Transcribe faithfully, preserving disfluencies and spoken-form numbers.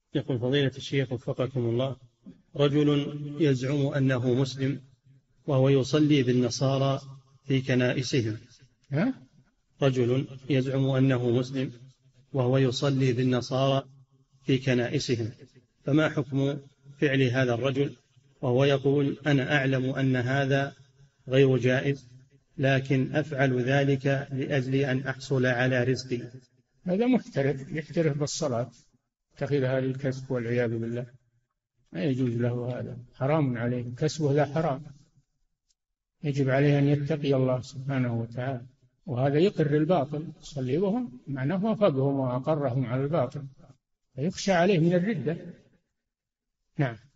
يقول فضيلة الشيخ وفقكم الله، رجل يزعم أنه مسلم وهو يصلي بالنصارى في كنائسهم. ها؟ رجل يزعم أنه مسلم وهو يصلي بالنصارى في كنائسهم، فما حكم فعل هذا الرجل وهو يقول أنا أعلم أن هذا غير جائز لكن أفعل ذلك لأجل أن أحصل على رزقي؟ هذا محترف، يحترف بالصلاة، اتخذ هذا الكسب والعياذ بالله، ما يجوز له، هذا حرام عليه، كسبه لا حرام، يجب عليه أن يتقي الله سبحانه وتعالى. وهذا يقر الباطل، يصلي وهم معناه وافقهم وأقرهم على الباطل، فيخشى عليه من الردة. نعم.